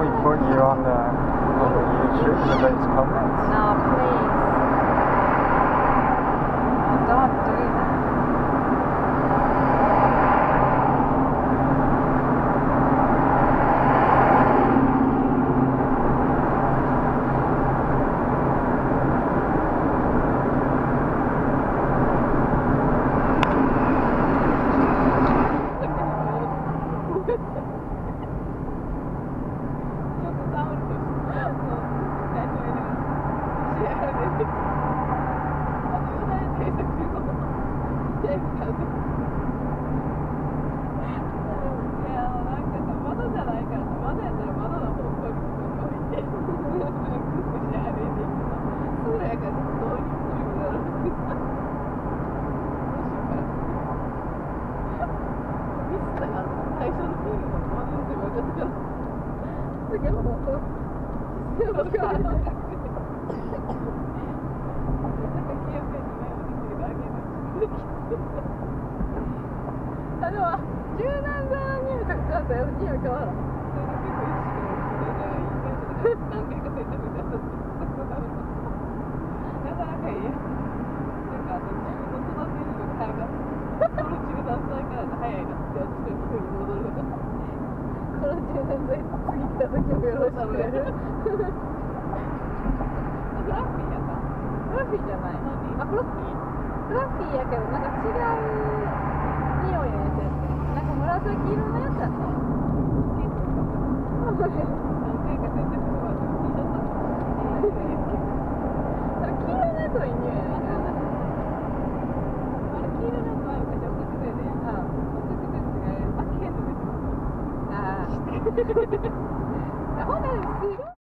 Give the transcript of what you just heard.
we put you on the YouTube for these comments? No, please. Don't do that.でも柔軟剤の匂いとか変わったよ。匂い変わらん。何回か洗濯してなかなかいいや。なんか自分の育てるのが早かった。この柔軟剤からが早いなって私の気分に戻るのが。この柔軟剤次来た時もよろしく。フラッフィーやった。フラッフィーじゃない。あ、フラッフィー？フラッフィーやけどなんか違う匂いのやつやって。なんか紫色のやつやったよ。何回か洗濯するわ。T シャツだった。黄色のやつはいい匂いやねんけどね。あれ黄色のやつは昔送ってくれてんやん。送ってくれてあれパッケージですよ。ああ。ほんならすごい